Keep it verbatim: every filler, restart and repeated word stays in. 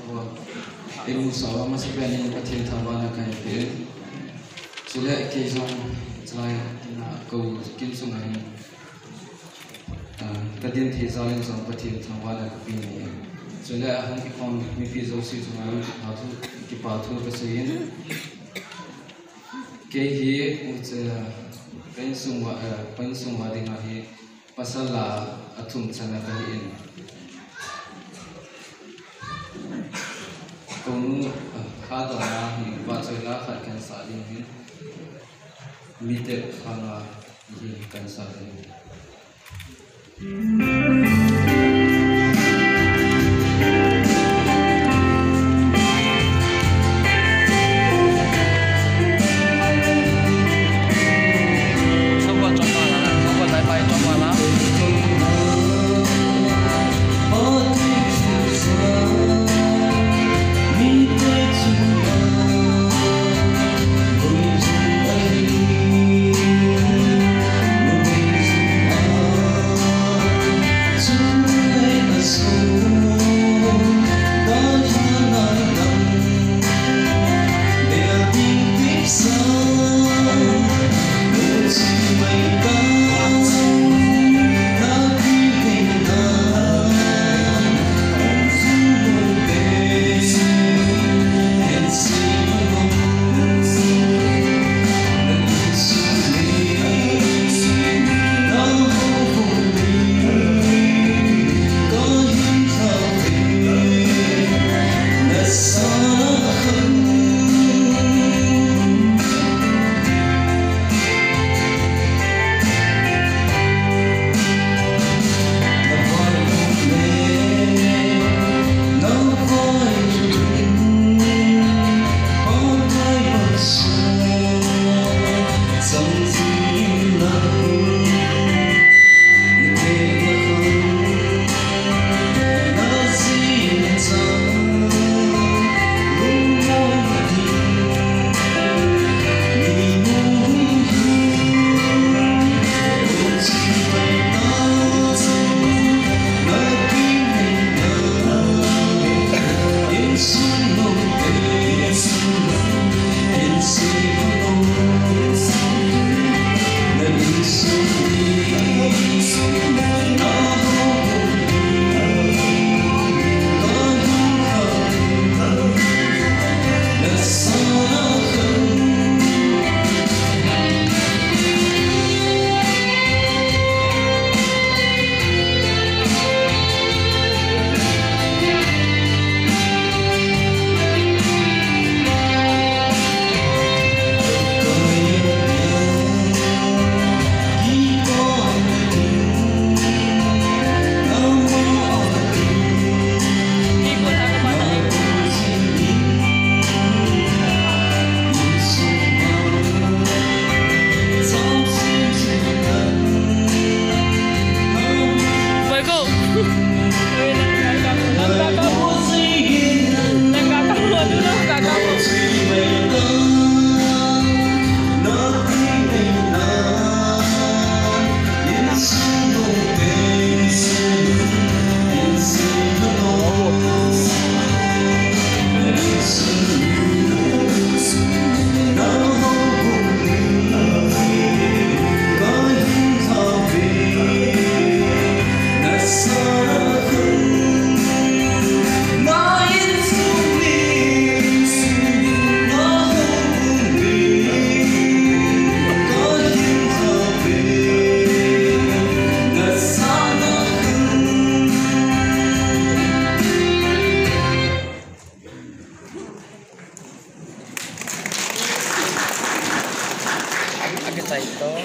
wa imu sawa masih banyak patin thawana kai pe sule ke jong chlai ko kin sungai kadin the zalin jong patin thawana ka pin ni sule aham ki pom mi fi zo si sungai pathu ki pathu ka sein ke hi uche pen sungwa pen sungwa dinga hi pasala athum chana ka hi in konu khada na hi ba chela khat kan sa ding hi mite khana hi kan sa ding